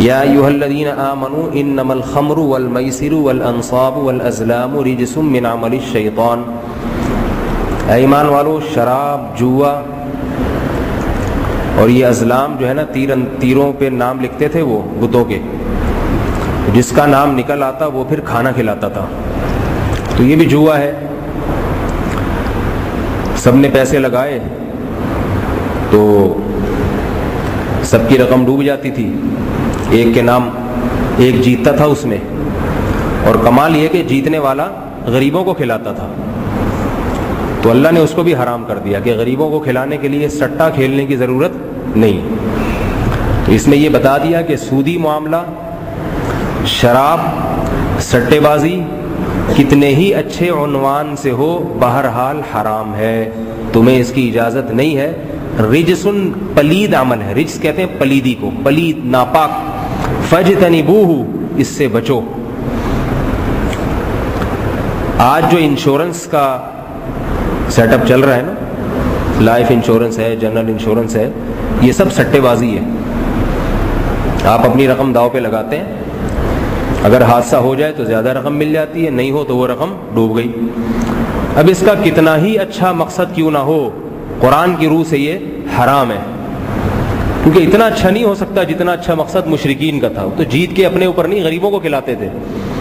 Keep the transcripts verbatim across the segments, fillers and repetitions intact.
یا ایھا الذین آمنوا انما الخمر والمیسر والانصاب والازلام رجس من عمل الشیطان، اے ایمان والو شراب، جوا اور یہ ازلام جو ہے نا تیر تیروں پہ نام لکھتے تھے وہ بتوں کے، جس کا نام نکل آتا وہ پھر کھانا کھلاتا تھا، تو یہ بھی جوا ہے۔ سب نے پیسے لگائے تو سب کی رقم ڈوب جاتی تھی، ایک کے نام ایک جیتتا تھا اس میں، اور کمال یہ کہ جیتنے والا غریبوں کو کھلاتا تھا، تو اللہ نے اس کو بھی حرام کر دیا کہ غریبوں کو کھلانے کے لیے سٹا کھیلنے کی ضرورت نہیں۔ تو اس میں یہ بتا دیا کہ سودی معاملہ، شراب، سٹے بازی کتنے ہی اچھے عنوان سے ہو بہرحال حرام ہے، تمہیں اس کی اجازت نہیں ہے۔ رجسن پلید عمل ہے، رجس کہتے ہیں پلیدی کو، پلید ناپاک، فجتنبوہ اس سے بچو۔ آج جو انشورنس کا سیٹ اپ چل رہا ہے نا، لائف انشورنس ہے، جنرل انشورنس ہے، یہ سب سٹے بازی ہے۔ آپ اپنی رقم داؤ پہ لگاتے ہیں، اگر حادثہ ہو جائے تو زیادہ رقم مل جاتی ہے، نہیں ہو تو وہ رقم ڈوب گئی۔ اب اس کا کتنا ہی اچھا مقصد کیوں نہ ہو، قرآن کی روح سے یہ حرام ہے، کیونکہ اتنا اچھا نہیں ہو سکتا جتنا اچھا مقصد مشرکین کا تھا، تو جیت کے اپنے اوپر نہیں غریبوں کو کھلاتے تھے۔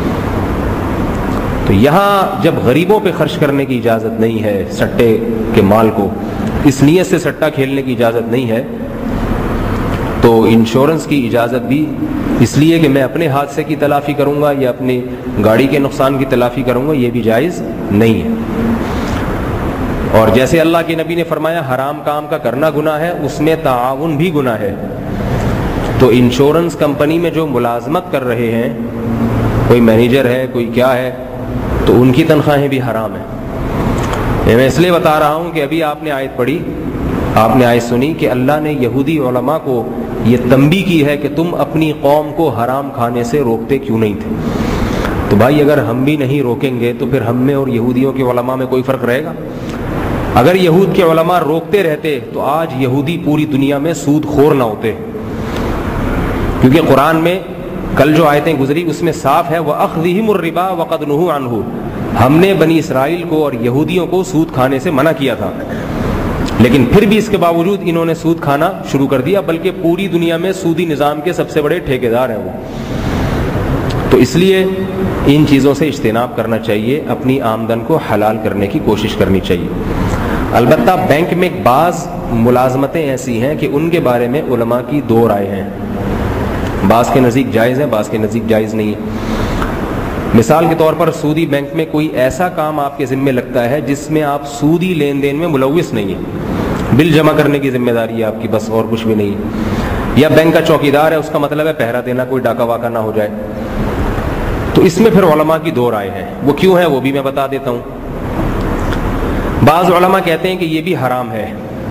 تو یہاں جب غریبوں پہ خرچ کرنے کی اجازت نہیں ہے، سٹے کے مال کو اس نیت سے سٹا کھیلنے کی اجازت نہیں ہے، تو انشورنس کی اجازت بھی اس لیے کہ میں اپنے حادثے کی تلافی کروں گا یا اپنی گاڑی کے نقصان کی تلافی کروں گا، یہ بھی جائز نہیں ہے۔ اور جیسے اللہ کے نبی نے فرمایا حرام کام کا کرنا گناہ ہے، اس میں تعاون بھی گناہ ہے، تو انشورنس کمپنی میں جو ملازمت کر رہے ہیں، کوئی مینیجر ہے، کوئی کیا ہے، تو ان کی تنخواہیں بھی حرام ہیں۔ میں اس لیے بتا رہا ہوں کہ ابھی آپ نے آیت پڑھی، آپ نے آیت سنی کہ اللہ نے یہودی علماء کو یہ تنبیہ کی ہے کہ تم اپنی قوم کو حرام کھانے سے روکتے کیوں نہیں تھے۔ تو بھائی اگر ہم بھی نہیں روکیں گے تو پھر ہم میں اور یہودیوں کے علماء میں کوئی فرق رہے گا؟ اگر یہود کے علماء روکتے رہتے تو آج یہودی پوری دنیا میں سود خور نہ ہوتے، کیونکہ قرآن میں کل جو آیتیں گزری اس میں صاف ہے وَأَخْذِهِمُ الرِّبَا وَقَدْ نُهُوا عَنْهُ، ہم نے بنی اسرائیل کو اور یہودیوں کو سود کھانے سے منع کیا تھا، لیکن پھر بھی اس کے باوجود انہوں نے سود کھانا شروع کر دیا، بلکہ پوری دنیا میں سودی نظام کے سب سے بڑے ٹھیکیدار ہیں وہ۔ تو اس لیے ان چیزوں سے اجتناب کرنا چاہیے، اپنی آمدن کو حلال کرنے کی کوشش کرنی چاہیے۔ البتہ بینک میں بعض ملازمتیں ایسی ہیں کہ ان کے بارے میں علماء کی دو رائے ہیں، بعض کے نزدیک جائز ہیں، بعض کے نزدیک جائز نہیں ہے۔ مثال کے طور پر سودی بینک میں کوئی ایسا کام آپ کے ذمہ لگتا ہے جس میں آپ سودی لین دین میں ملوث نہیں ہیں، بل جمع کرنے کی ذمہ داری ہے آپ کی، بس اور کچھ بھی نہیں ہے، یا بینک کا چوکیدار ہے، اس کا مطلب ہے پہرا دینا، کوئی ڈاکہ واقع نہ ہو جائے، تو اس میں پھر علماء کی دو رائے ہیں۔ وہ کیوں ہے وہ بھی میں بتا دیتا ہوں۔ بعض علماء کہتے ہیں کہ یہ بھی حرام ہے۔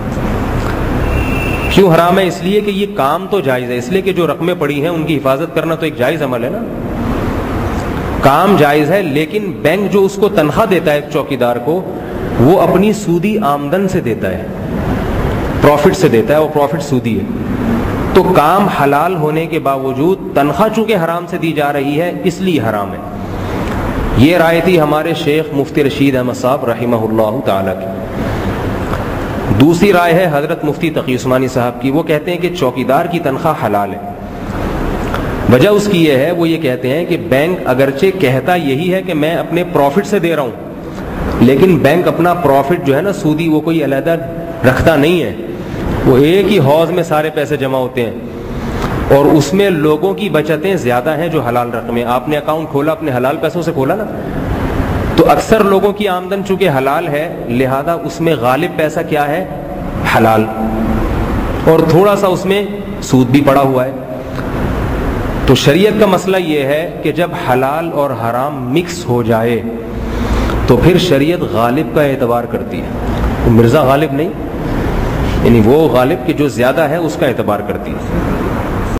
کیوں حرام ہے؟ اس لیے کہ یہ کام تو جائز ہے، اس لیے کہ جو رقمیں پڑی ہیں ان کی حفاظت کرنا تو ایک جائز عمل ہے نا، کام جائز ہے، لیکن بینک جو اس کو تنخواہ دیتا ہے ایک چوکیدار کو، وہ اپنی سودی آمدن سے دیتا ہے، پروفٹ سے دیتا ہے، وہ پروفٹ سودی ہے، تو کام حلال ہونے کے باوجود تنخواہ چونکہ حرام سے دی جا رہی ہے اس لیے حرام ہے۔ یہ رائے تھی ہمارے شیخ مفتی رشید احمد صاحب رحمہ اللہ تعالی کی۔ دوسری رائے ہے حضرت مفتی تقی عثمانی صاحب کی، وہ کہتے ہیں کہ چوکیدار کی تنخواہ حلال ہے۔ وجہ اس کی یہ ہے، وہ یہ کہتے ہیں کہ بینک اگرچہ کہتا یہی ہے کہ میں اپنے پروفٹ سے دے رہا ہوں، لیکن بینک اپنا پروفٹ جو ہے نا سودی وہ کوئی علیحدہ رکھتا نہیں ہے، وہ ایک ہی حوض میں سارے پیسے جمع ہوتے ہیں، اور اس میں لوگوں کی بچتیں زیادہ ہیں جو حلال رقمیں، آپ نے اکاؤنٹ کھولا اپنے حلال پیسوں سے کھولا نا، تو اکثر لوگوں کی آمدن چونکہ حلال ہے لہذا اس میں غالب پیسہ کیا ہے؟ حلال، اور تھوڑا سا اس میں سود بھی پڑا ہوا ہے۔ تو شریعت کا مسئلہ یہ ہے کہ جب حلال اور حرام مکس ہو جائے تو پھر شریعت غالب کا اعتبار کرتی ہے، مرزا غالب نہیں، یعنی وہ غالب کہ جو زیادہ ہے اس کا اعتبار کرتی ہے۔